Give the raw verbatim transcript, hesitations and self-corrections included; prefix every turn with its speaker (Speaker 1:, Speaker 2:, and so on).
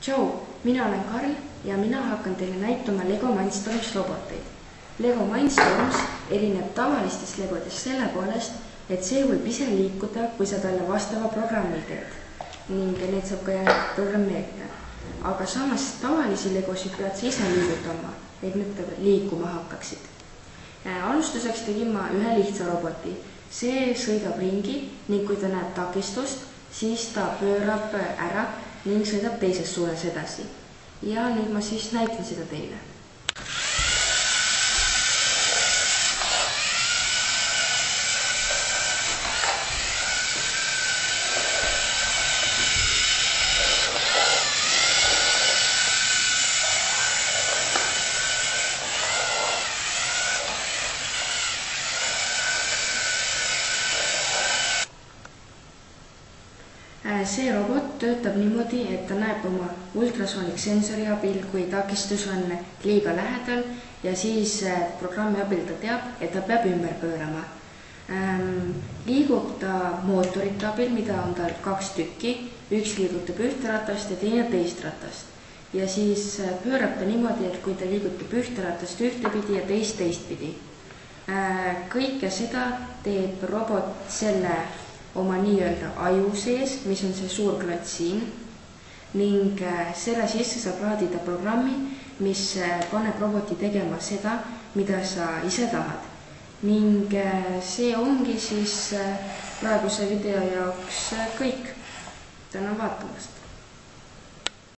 Speaker 1: Tšau, mina olen Karl ja mina hakkan teile näitama Lego Mindstorms roboteid. Lego Mindstorms erineb tavalistest legodest selle poolest, et see võib ise liikuda, kui sa talle vastava programmi teed ning need saab ka programmeerida. Aga samas tavalisi legosid pead sa ise liigutama, et need liikuma hakkaksid. Alustuseks tegin ma ühe lihtsa roboti. See sõidab ringi ning kui ta näeb takistust, siis ta pöörab ära ning sõidab teises suunas edasi. Ja nüüd ma siis näitan seda teile. See robot töötab niimoodi, et ta näeb oma ultrasooniksensori abil, kui takistus on liiga lähedal ja siis programmi abil ta teab, et ta peab ümber pöörama. Liigub ta mootorite abil, mida on tal kaks tükki, üks liigutab ühte ratast ja teine teist ratast. Ja siis pöörab ta niimoodi, et kui ta liigutab ühte ratast ühtepidi ja teist teistpidi. Kõike seda teeb robot selle oma nii-öelda aju sees, mis on see suur klots siin ning selle sisse saab laadida programmi, mis paneb roboti tegema seda, mida sa ise tahad. Ning see ongi siis praeguse video jaoks kõik. Tänan vaatamast!